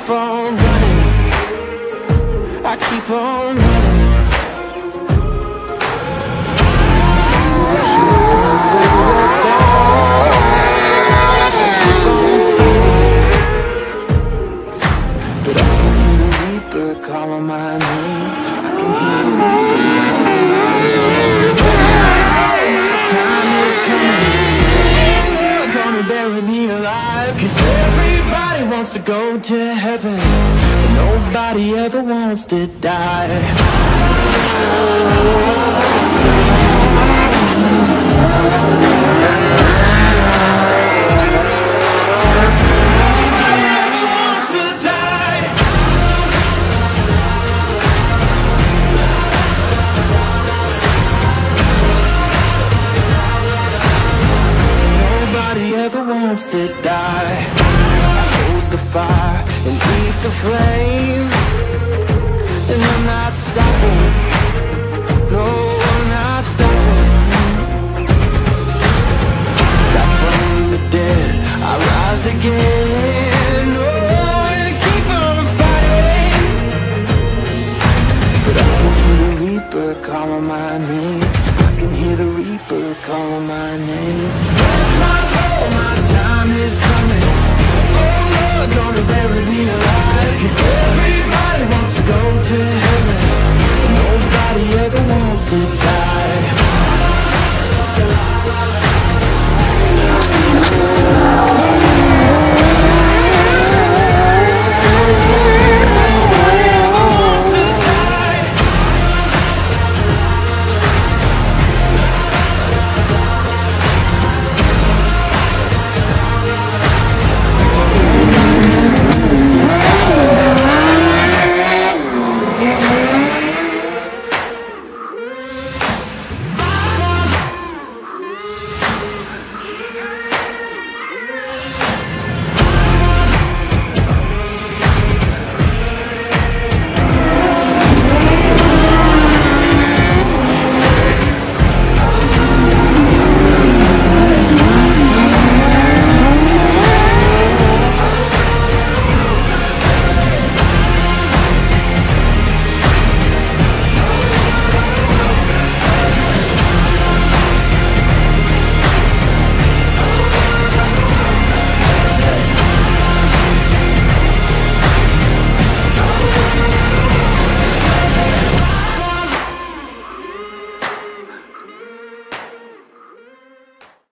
keep on running, I keep on running. Feel the heat under the dawn. I keep on fighting, but I can hear the reaper calling my name. I can hear the reaper calling my name. My time is coming. They're gonna bury me alive, 'cause everybody wants to go to heaven, but nobody ever wants to die. Wants to die. I hold the fire and eat the flame, and I'm not stopping. No, I'm not stopping. Back from the dead, I rise again. Oh, and I keep on fighting, but I can hear the reaper calling my name. I can hear the reaper calling my name.